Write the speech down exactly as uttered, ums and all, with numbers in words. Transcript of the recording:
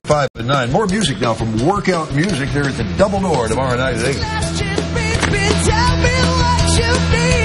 five and nine. More music now from Workout Music. There at the Double Door tomorrow night at eight. Tell me what you need.